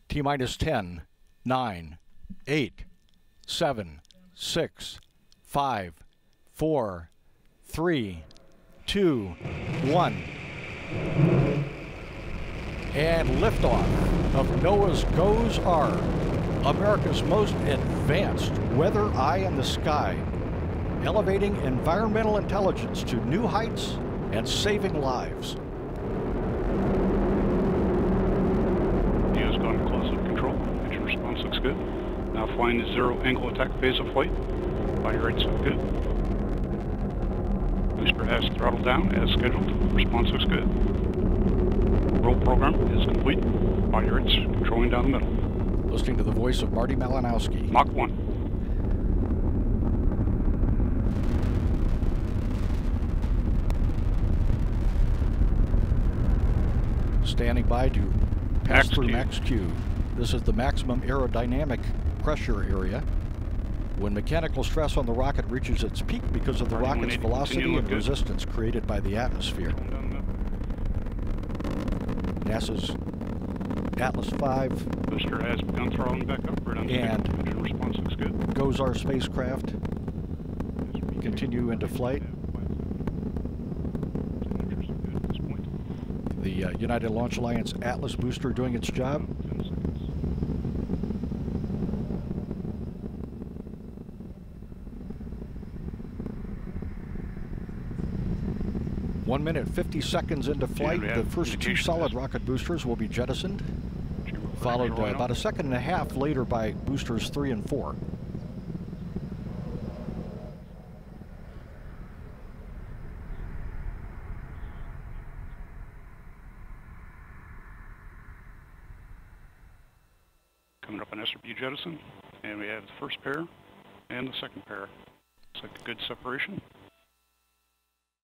T-minus 10, 9, 8, 7, 6, 5, 4, 3, 2, 1. And liftoff of NOAA's GOES-R, America's most advanced weather eye in the sky, elevating environmental intelligence to new heights and saving lives. Neo's gone to close-up control. Engine response looks good. Now flying the zero angle attack phase of flight. Body rates look good. Booster has throttled down as scheduled. Response looks good. Roll program is complete. Body rates controlling down the middle. Listening to the voice of Marty Malinowski. Mach 1. Standing by to pass Max through Q. Max Q. This is the maximum aerodynamic pressure area. When mechanical stress on the rocket reaches its peak because of the rocket's velocity and resistance created by the atmosphere. NASA's Atlas V Booster has begun throttling back up. and engine response looks good. GOES-R spacecraft continue into flight. The United Launch Alliance Atlas booster doing its job. One minute, 50 seconds into flight, the first two solid rocket boosters will be jettisoned, followed about a second and a half later by boosters 3 and 4. Coming up on SRB jettison, and we have the first pair and the second pair. Looks like a good separation.